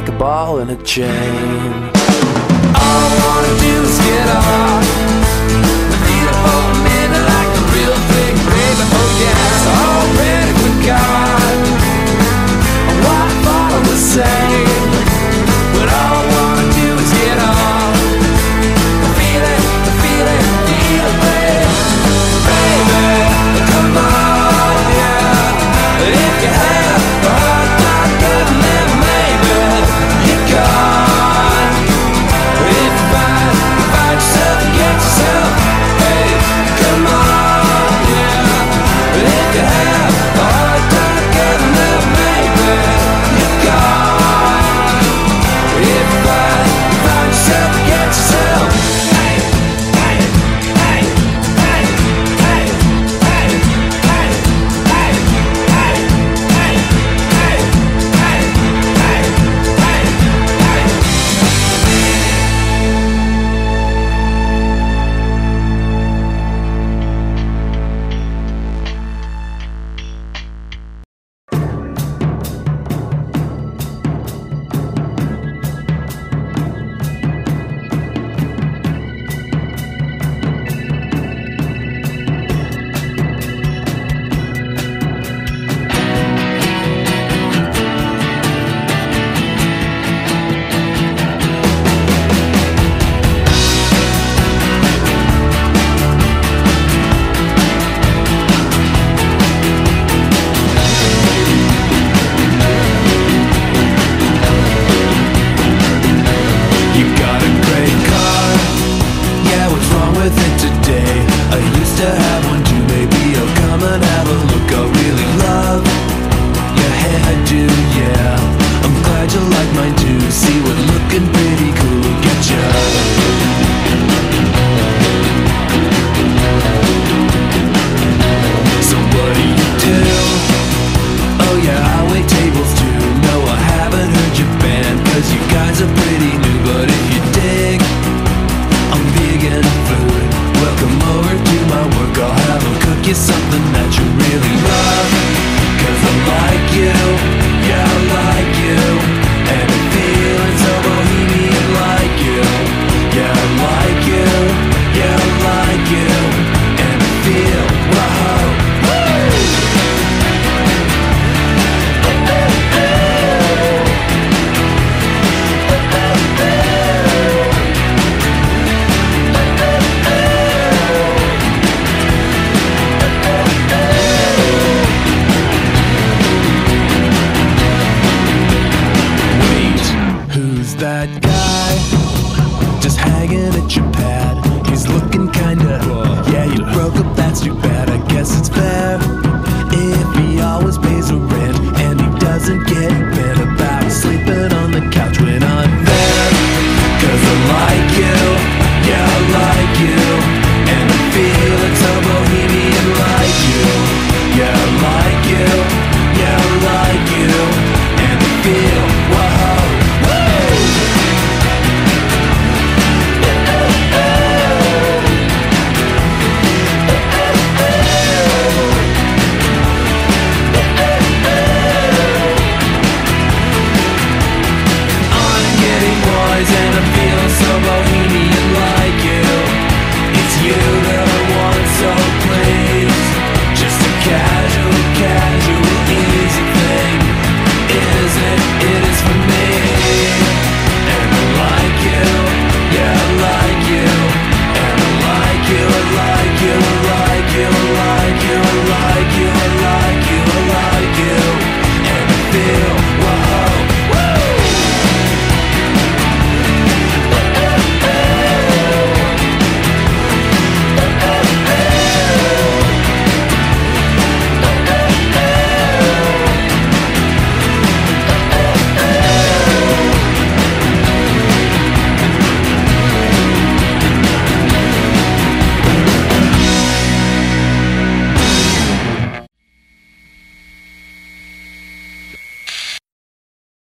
like a ball and a chain. All I wanna do is get off, feel it for a minute like a real big baby. Oh yeah, it's already forgot what I thought I was saying. But all I wanna do is get off, feel it, baby. Baby, come on, yeah. If you have a hard time getting there, maybe you got. If you find yourself, get yourself. Hey, come on, yeah. If you have a hard time getting there, maybe you got. If you find yourself, get yourself. Hey, hey, hey, hey, hey, hey, hey, hey, hey, hey, hey, hey, You got a great car, yeah, what's wrong with it today? I used to have one too, maybe I'll come and have a look. I really love your hairdo, yeah. I'm glad you like mine too, see what looking pretty cool will get ya. So what do you do? Oh yeah, I wait tables too. No, I haven't heard your band, cause you guys are pretty new. But if you dig, I'm vegan food. Welcome over to my work, I'll have 'em cook you something that you really love. Cause I like you, yeah I like you. And I'm feeling so bohemian like you. Yeah I like you, yeah I like you. And I feel, whoa, woo! Wait, who's that